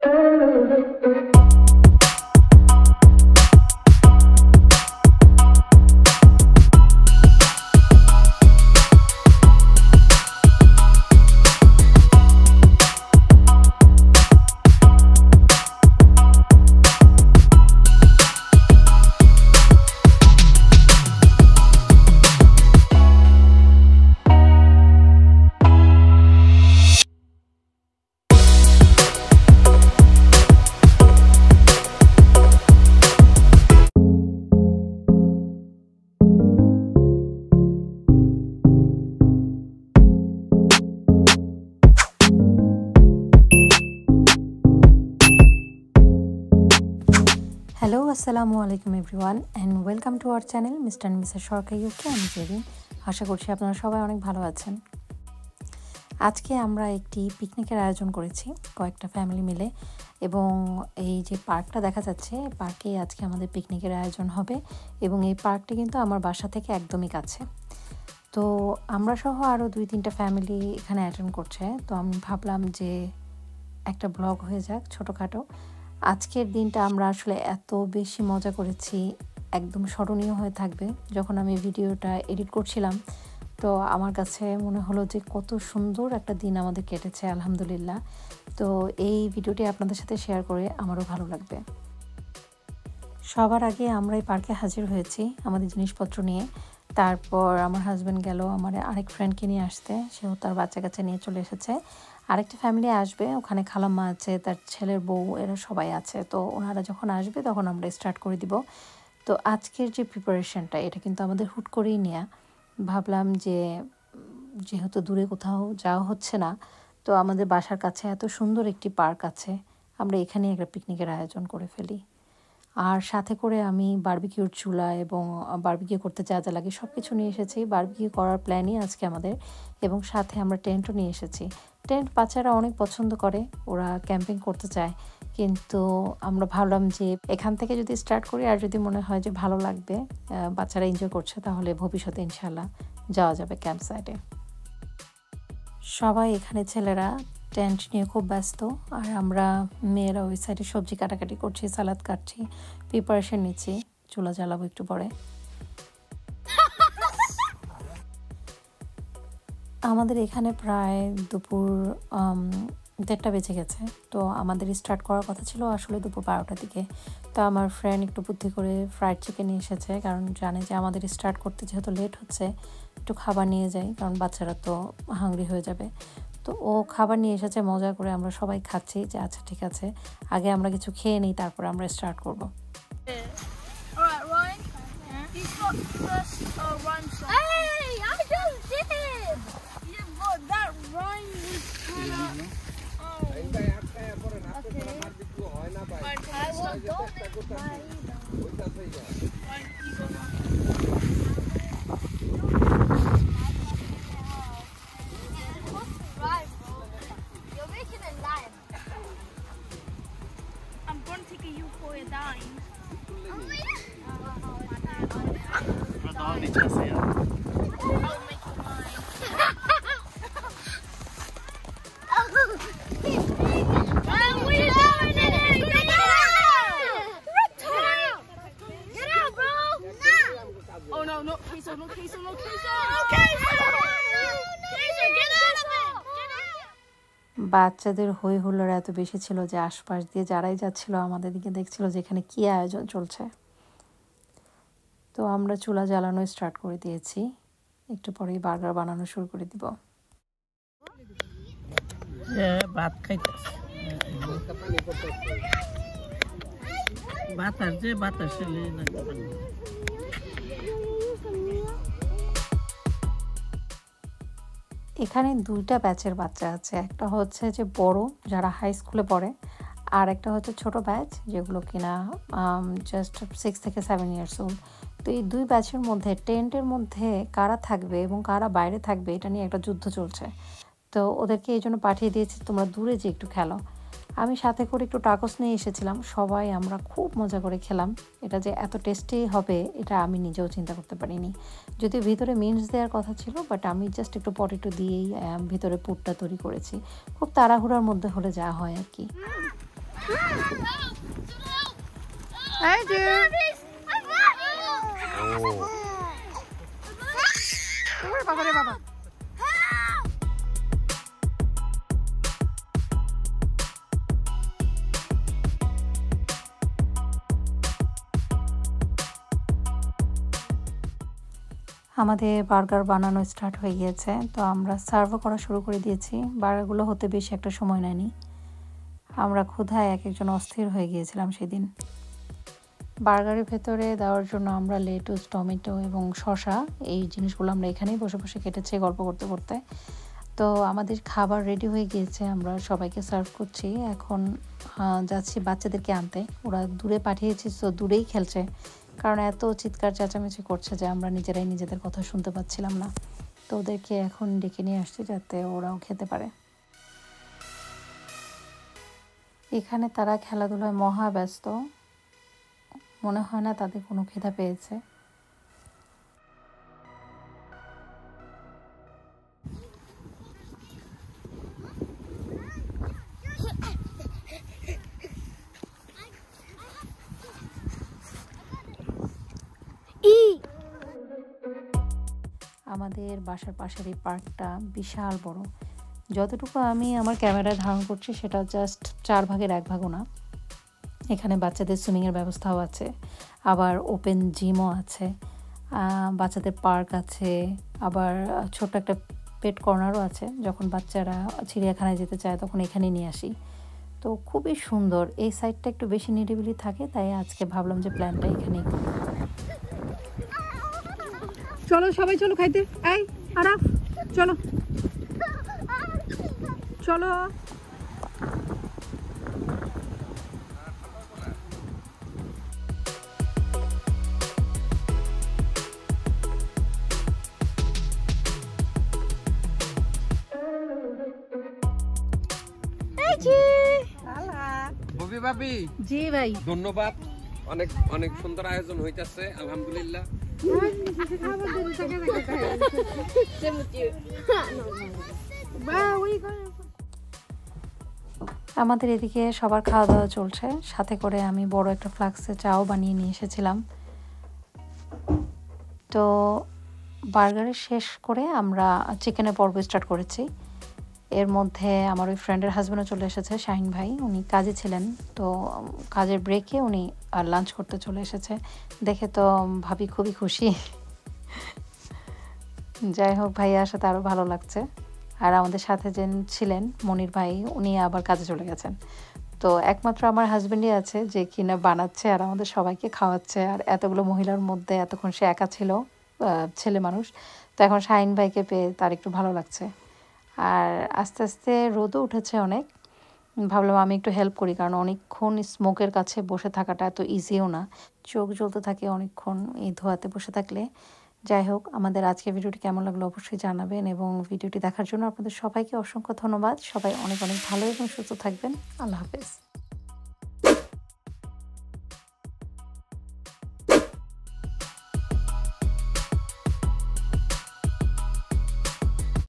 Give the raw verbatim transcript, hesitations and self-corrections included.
Hello আসসালামু আলাইকুম everyone and welcome to our channel mister and missus Sarkar UK. আমি জেরিন, আশা করছি আপনারা সবাই অনেক ভালো আছেন। আজকে আমরা একটি পিকনিকের আয়োজন করেছি কয়েকটা ফ্যামিলি মিলে, এবং এই যে পার্কটা দেখা যাচ্ছে পার্কে আজকে আমাদের পিকনিকের আয়োজন হবে, এবং এই পার্কটি কিন্তু আমার বাসা থেকে একদমই কাছে। তো আমরা সহ আরও দুই তিনটা ফ্যামিলি এখানে অ্যাটেন্ড করছে, তো আমি ভাবলাম যে একটা ব্লগ হয়ে যাক ছোটোখাটো। আজকের দিনটা আমরা আসলে এত বেশি মজা করেছি, একদম স্মরণীয় হয়ে থাকবে। যখন আমি ভিডিওটা এডিট করছিলাম তো আমার কাছে মনে হলো যে কত সুন্দর একটা দিন আমাদের কেটেছে, আলহামদুলিল্লাহ। তো এই ভিডিওটি আপনাদের সাথে শেয়ার করে আমারও ভালো লাগবে। সবার আগে আমরা এই পার্কে হাজির হয়েছি আমাদের জিনিসপত্র নিয়ে। তারপর আমার হাজব্যান্ড গেল আমার আরেক ফ্রেন্ডকে নিয়ে আসতে, সেও তার বাচ্চা কাচ্চা নিয়ে চলে এসেছে। আরেকটা ফ্যামিলি আসবে, ওখানে খালাম্মা আছে, তার ছেলের বউ, এরা সবাই আছে। তো ওনারা যখন আসবে তখন আমরা স্টার্ট করে দিব। তো আজকের যে প্রিপারেশনটা এটা কিন্তু আমাদের হুট করেই নেওয়া। ভাবলাম যে যেহেতু দূরে কোথাও যাওয়া হচ্ছে না, তো আমাদের বাসার কাছে এত সুন্দর একটি পার্ক আছে, আমরা এখানেই একটা পিকনিকের আয়োজন করে ফেলি। আর সাথে করে আমি বারবিকিউর চুলা এবং বারবিকিউ করতে যা যা লাগে সব কিছু নিয়ে এসেছি। বারবিকিউ করার প্ল্যানই আজকে আমাদের, এবং সাথে আমরা টেন্টও নিয়ে এসেছি। টেন্ট বাচ্চারা অনেক পছন্দ করে, ওরা ক্যাম্পিং করতে চায়, কিন্তু আমরা ভাবলাম যে এখান থেকে যদি স্টার্ট করি আর যদি মনে হয় যে ভালো লাগবে, বাচ্চারা এনজয় করছে, তাহলে ভবিষ্যতে ইনশাল্লাহ যাওয়া যাবে ক্যাম্প সাইটে। সবাই এখানে ছেলেরা টেন্ট নিয়ে খুব ব্যস্ত, আর আমরা মেয়েরা ওই সাইডে সবজি কাটাকাটি করছি, সালাদ কাটছি, প্রিপারেশন নিচ্ছি, চুলা জ্বালাবো একটু পরে। আমাদের এখানে প্রায় দুপুর দেড়টা বেজে গেছে। তো আমাদের স্টার্ট করার কথা ছিল আসলে দুপুর বারোটার দিকে। তো আমার ফ্রেন্ড একটু বুদ্ধি করে ফ্রাইড চিকেন নিয়ে এসেছে, কারণ জানে যে আমাদের স্টার্ট করতে যেহেতু লেট হচ্ছে একটু খাবার নিয়ে যাই, কারণ বাচ্চারা তো হাংরি হয়ে যাবে। তো ও খাবার নিয়ে এসেছে, মজা করে আমরা সবাই খাচ্ছি যে আচ্ছা ঠিক আছে, আগে আমরা কিছু খেয়ে নিই, তারপর আমরা স্টার্ট করব। বাচ্চাদের হই হুল্লোড় এত বেশি ছিল যে আশপাশ দিয়ে যারাই যাচ্ছিল আমাদের দিকে দেখছিল যে এখানে কী আয়োজন চলছে। তো আমরা চুলা জ্বালানো স্টার্ট করে দিয়েছি, একটু পরেই বার্গার বানানো শুরু করে দিব। ভাত খাইতেছে, ভাত আর যে ভাত আসলে এখানে দুইটা ব্যাচের বাচ্চা আছে, একটা হচ্ছে যে বড় যারা হাই স্কুলে পড়ে, আর একটা হচ্ছে ছোট ব্যাচ যেগুলো কিনা জাস্ট সিক্স থেকে সেভেন ইয়ার্স ওল্ড। তো এই দুই ব্যাচের মধ্যে টেন্টের মধ্যে কারা থাকবে এবং কারা বাইরে থাকবে এটা নিয়ে একটা যুদ্ধ চলছে। তো ওদেরকে এই জন্য পাঠিয়ে দিয়েছি তোমরা দূরে যে একটু খেলো। আমি সাথে করে একটু টাকোস নিয়ে এসেছিলাম, সবাই আমরা খুব মজা করে খেলাম। এটা যে এত টেস্টি হবে এটা আমি নিজেও চিন্তা করতে পারিনি, যদিও ভিতরে মিন্স দেওয়ার কথা ছিল, বাট আমি জাস্ট একটু পটেটো দিয়েই ভিতরে পুরটা তৈরি করেছি। খুব তাড়াহুড়ার মধ্যে হলে যা হয় আর কি। এই যে ওরে বাবা রে বাবা। আমাদের বার্গার বানানো স্টার্ট হয়ে গিয়েছে, তো আমরা সার্ভও করা শুরু করে দিয়েছি। বার্গারগুলো হতে বেশি একটা সময় নেয়নি। আমরা ক্ষুধায় এক একজন অস্থির হয়ে গিয়েছিলাম সেদিন। বার্গারের ভেতরে দেওয়ার জন্য আমরা লেটুস, টমেটো এবং শসা এই জিনিসগুলো আমরা এখানেই বসে বসে কেটেছি গল্প করতে করতে। তো আমাদের খাবার রেডি হয়ে গিয়েছে, আমরা সবাইকে সার্ভ করছি। এখন যাচ্ছি বাচ্চাদেরকে আনতে। ওরা দূরে পাঠিয়েছি, তো দূরেই খেলছে, কারণ এত চিৎকার চেঁচামেচি করছে যে আমরা নিজেরাই নিজেদের কথা শুনতে পাচ্ছিলাম না। তো ওদেরকে এখন ডেকে নিয়ে আসছি যাতে ওরাও খেতে পারে। এখানে তারা খেলাধুলায় মহা ব্যস্ত, মনে হয় না তাদের কোনো খিদা পেয়েছে। আমাদের বাসার পাশের এই পার্কটা বিশাল বড়। যতটুকু আমি আমার ক্যামেরায় ধারণ করছি সেটা জাস্ট চার ভাগের এক ভাগও না। এখানে বাচ্চাদের সুইমিংয়ের ব্যবস্থাও আছে, আবার ওপেন জিমও আছে, বাচ্চাদের পার্ক আছে, আবার ছোট্ট একটা পেট কর্নারও আছে। যখন বাচ্চারা চিড়িয়াখানায় যেতে চায় তখন এখানে নিয়ে আসি। তো খুবই সুন্দর। এই সাইডটা একটু বেশি নিরিবিলি থাকে, তাই আজকে ভাবলাম যে প্ল্যানটা এখানেই করি। চলো সবাই চলো খাইতে। এই আরাফ চলো চলো। ববি ভাবি, জি ভাই, ধন্যবাদ। অনেক অনেক সুন্দর আয়োজন হইতাছে, আলহামদুলিল্লাহ। আমাদের এদিকে সবার খাওয়া দাওয়া চলছে, সাথে করে আমি বড় একটা ফ্লাক্সে চাও বানিয়ে নিয়ে এসেছিলাম। তো বার্গারের শেষ করে আমরা চিকেনের পর্ব স্টার্ট করেছি। এর মধ্যে আমার ওই ফ্রেন্ডের হাজব্যান্ডও চলে এসেছে, শাহিন ভাই। উনি কাজে ছিলেন, তো কাজের ব্রেকে উনি লাঞ্চ করতে চলে এসেছে। দেখে তো ভাবি খুবই খুশি। যাই হোক, ভাইয়ার সাথে আরও ভালো লাগছে। আর আমাদের সাথে যে ছিলেন মনির ভাই, উনি আবার কাজে চলে গেছেন। তো একমাত্র আমার হাজব্যান্ডই আছে যে কিনা বানাচ্ছে আর আমাদের সবাইকে খাওয়াচ্ছে। আর এতগুলো মহিলার মধ্যে এতক্ষণ সে একা ছিল, ছেলে মানুষ। তো এখন শাহিন ভাইকে পেয়ে তার একটু ভালো লাগছে। আর আস্তে আস্তে রোদও উঠেছে অনেক। ভাবলাম আমি একটু হেল্প করি, কারণ অনেকক্ষণ স্মোকের কাছে বসে থাকাটা এত ইজিও না, চোখ জ্বলতে থাকে অনেকক্ষণ এই ধোয়াতে বসে থাকলে। যাই হোক, আমাদের আজকের ভিডিওটি কেমন লাগলো অবশ্যই জানাবেন, এবং ভিডিওটি দেখার জন্য আপনাদের সবাইকে অসংখ্য ধন্যবাদ। সবাই অনেক অনেক ভালো এবং সুস্থ থাকবেন। আল্লাহ হাফেজ।